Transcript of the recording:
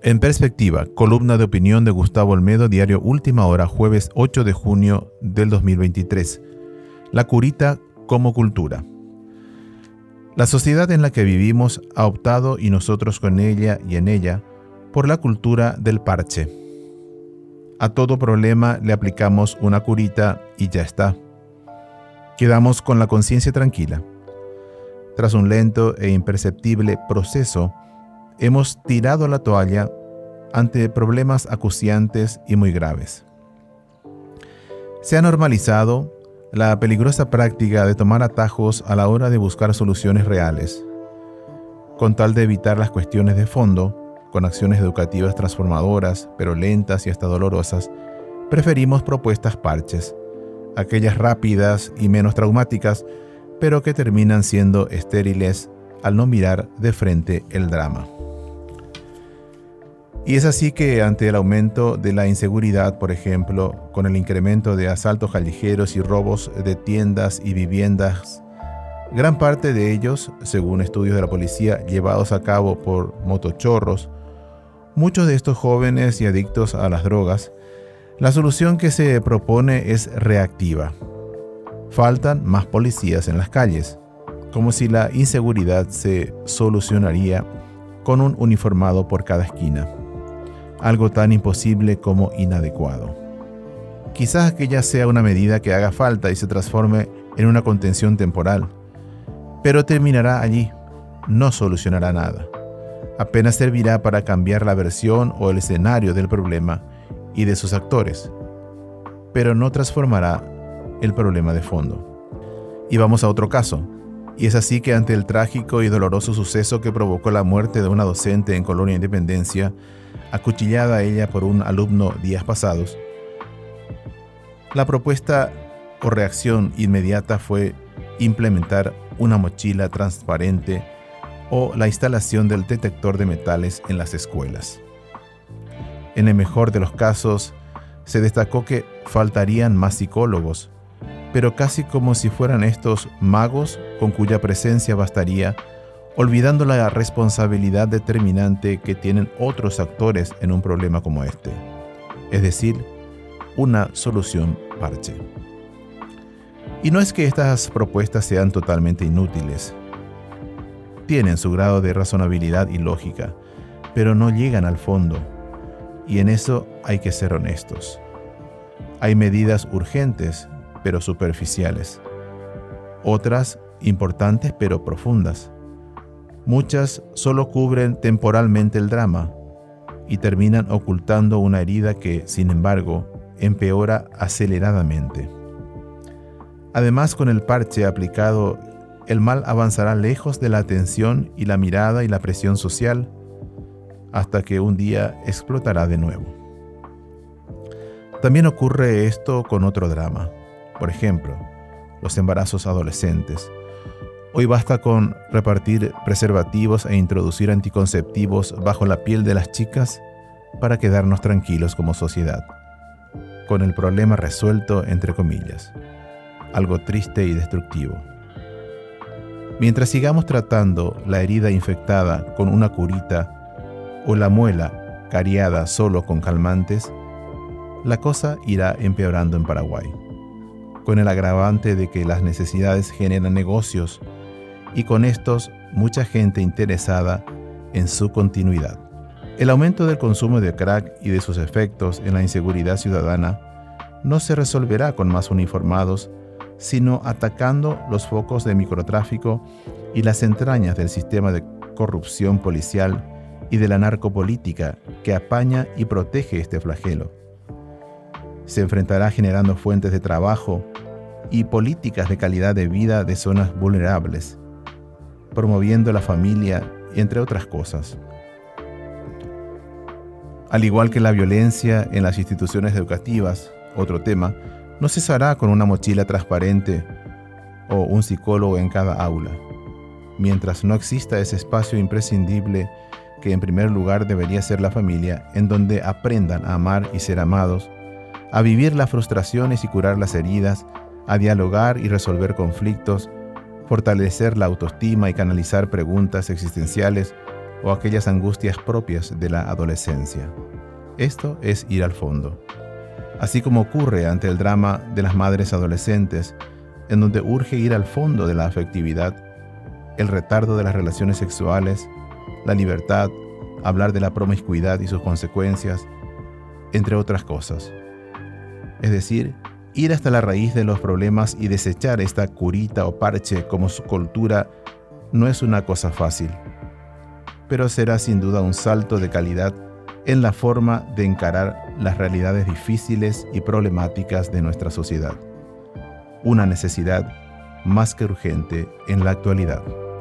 En perspectiva, columna de opinión de Gustavo Olmedo, diario Última Hora, jueves 8 de junio del 2023. La curita como cultura. La sociedad en la que vivimos ha optado, y nosotros con ella y en ella, por la cultura del parche. A todo problema le aplicamos una curita y ya está. Quedamos con la conciencia tranquila. Tras un lento e imperceptible proceso, hemos tirado la toalla ante problemas acuciantes y muy graves. Se ha normalizado la peligrosa práctica de tomar atajos a la hora de buscar soluciones reales. Con tal de evitar las cuestiones de fondo, con acciones educativas transformadoras, pero lentas y hasta dolorosas, preferimos propuestas parches, aquellas rápidas y menos traumáticas, pero que terminan siendo estériles al no mirar de frente el drama. Y es así que ante el aumento de la inseguridad, por ejemplo, con el incremento de asaltos callejeros y robos de tiendas y viviendas, gran parte de ellos, según estudios de la policía llevados a cabo por motochorros, muchos de estos jóvenes y adictos a las drogas, la solución que se propone es reactiva. Faltan más policías en las calles, como si la inseguridad se solucionaría con un uniformado por cada esquina. Algo tan imposible como inadecuado. Quizás aquella sea una medida que haga falta y se transforme en una contención temporal, pero terminará allí, no solucionará nada. Apenas servirá para cambiar la versión o el escenario del problema y de sus actores, pero no transformará el problema de fondo. Y vamos a otro caso, y es así que ante el trágico y doloroso suceso que provocó la muerte de una docente en Colonia Independencia, acuchillada ella por un alumno días pasados, la propuesta o reacción inmediata fue implementar una mochila transparente o la instalación del detector de metales en las escuelas. En el mejor de los casos, se destacó que faltarían más psicólogos, pero casi como si fueran estos magos con cuya presencia bastaría, olvidando la responsabilidad determinante que tienen otros actores en un problema como este, es decir, una solución parche. Y no es que estas propuestas sean totalmente inútiles. Tienen su grado de razonabilidad y lógica, pero no llegan al fondo, y en eso hay que ser honestos. Hay medidas urgentes, pero superficiales. Otras importantes, pero profundas. Muchas solo cubren temporalmente el drama y terminan ocultando una herida que, sin embargo, empeora aceleradamente. Además, con el parche aplicado, el mal avanzará lejos de la atención y la mirada y la presión social, hasta que un día explotará de nuevo. También ocurre esto con otro drama. Por ejemplo, los embarazos adolescentes. Hoy basta con repartir preservativos e introducir anticonceptivos bajo la piel de las chicas para quedarnos tranquilos como sociedad, con el problema resuelto entre comillas, algo triste y destructivo. Mientras sigamos tratando la herida infectada con una curita o la muela cariada solo con calmantes, la cosa irá empeorando en Paraguay, con el agravante de que las necesidades generan negocios y con estos mucha gente interesada en su continuidad. El aumento del consumo de crack y de sus efectos en la inseguridad ciudadana no se resolverá con más uniformados, sino atacando los focos de microtráfico y las entrañas del sistema de corrupción policial y de la narcopolítica que apaña y protege este flagelo. Se enfrentará generando fuentes de trabajo y políticas de calidad de vida de zonas vulnerables, promoviendo la familia, entre otras cosas. Al igual que la violencia en las instituciones educativas, otro tema, no cesará con una mochila transparente o un psicólogo en cada aula, mientras no exista ese espacio imprescindible que en primer lugar debería ser la familia, en donde aprendan a amar y ser amados, a vivir las frustraciones y curar las heridas, a dialogar y resolver conflictos, fortalecer la autoestima y canalizar preguntas existenciales o aquellas angustias propias de la adolescencia. Esto es ir al fondo. Así como ocurre ante el drama de las madres adolescentes, en donde urge ir al fondo de la afectividad, el retardo de las relaciones sexuales, la libertad, hablar de la promiscuidad y sus consecuencias, entre otras cosas. Es decir, ir hasta la raíz de los problemas y desechar esta curita o parche como su cultura no es una cosa fácil, pero será sin duda un salto de calidad en la forma de encarar las realidades difíciles y problemáticas de nuestra sociedad. Una necesidad más que urgente en la actualidad.